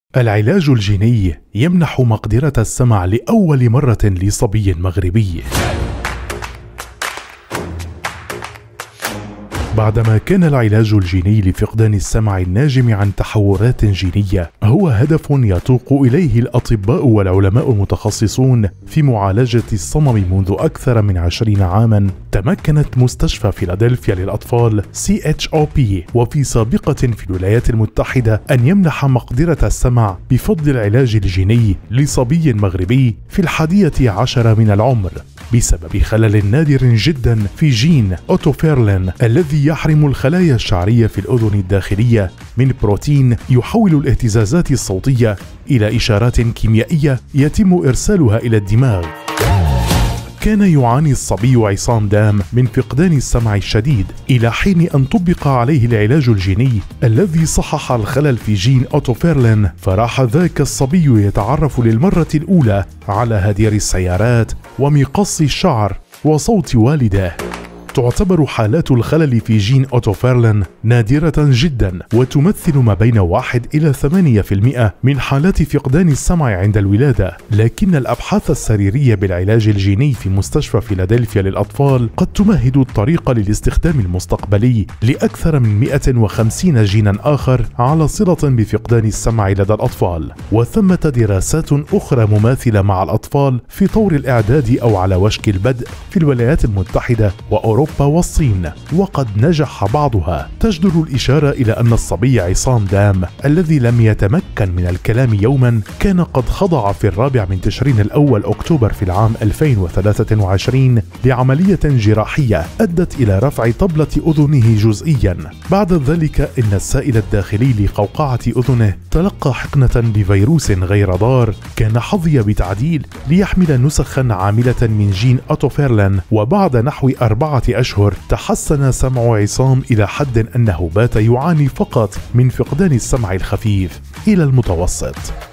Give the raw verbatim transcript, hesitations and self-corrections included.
العلاج الجيني يمنح مقدرة السمع لأول مرة لصبي مغربي. بعدما كان العلاج الجيني لفقدان السمع الناجم عن تحورات جينية هو هدف يتوق إليه الأطباء والعلماء المتخصصون في معالجة الصمم منذ أكثر من عشرين عاما، تمكنت مستشفى فيلادلفيا للأطفال سي إتش أو بي وفي سابقة في الولايات المتحدة أن يمنح مقدرة السمع بفضل العلاج الجيني لصبي مغربي في الحادية عشر من العمر بسبب خلل نادر جدا في جين أوتوفيرلين الذي يحرم الخلايا الشعرية في الأذن الداخلية من بروتين يحول الاهتزازات الصوتية إلى إشارات كيميائية يتم إرسالها إلى الدماغ. كان يعاني الصبي عصام دام من فقدان السمع الشديد إلى حين أن طبق عليه العلاج الجيني الذي صحح الخلل في جين أوتوفيرلين، فراح ذاك الصبي يتعرف للمرة الأولى على هدير السيارات ومقص الشعر وصوت والده. تعتبر حالات الخلل في جين أوتوفيرلين نادرة جدا وتمثل ما بين واحد إلى ثمانية بالمئة من حالات فقدان السمع عند الولادة، لكن الأبحاث السريرية بالعلاج الجيني في مستشفى فيلادلفيا للأطفال قد تمهد الطريق للاستخدام المستقبلي لأكثر من مئة وخمسين جينا آخر على صلة بفقدان السمع لدى الأطفال. وثمة دراسات أخرى مماثلة مع الأطفال في طور الإعداد أو على وشك البدء في الولايات المتحدة وأوروبا والصين، وقد نجح بعضها، تجدر الإشارة إلى أن الصبي عصام دام الذي لم يتمكن من الكلام يوما كان قد خضع في الرابع من تشرين الأول أكتوبر في العام ألفين وثلاثة وعشرين لعملية جراحية أدت إلى رفع طبلة أذنه جزئيا. بعد ذلك إن السائل الداخلي لقوقعة أذنه تلقى حقنة بفيروس غير ضار كان حظي بتعديل ليحمل نسخا عاملة من جين أوتوفيرلين، وبعد نحو أربعة أشهر تحسن سمع عصام إلى حد أنه بات يعاني فقط من فقدان السمع الخفيف إلى المتوسط.